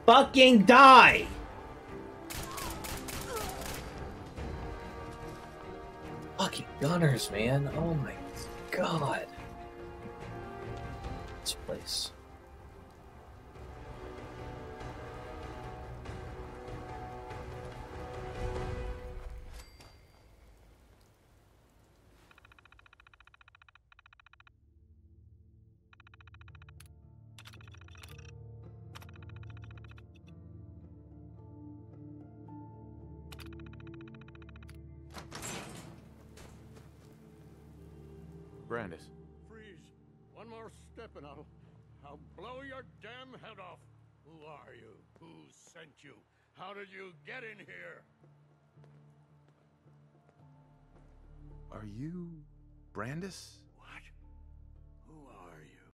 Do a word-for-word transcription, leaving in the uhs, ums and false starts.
Fucking die! Fucking gunners, man. Oh my god. This place. Brandis. Freeze. One more step and I'll... I'll blow your damn head off. Who are you? Who sent you? How did you get in here? Are you... Brandis? What? Who are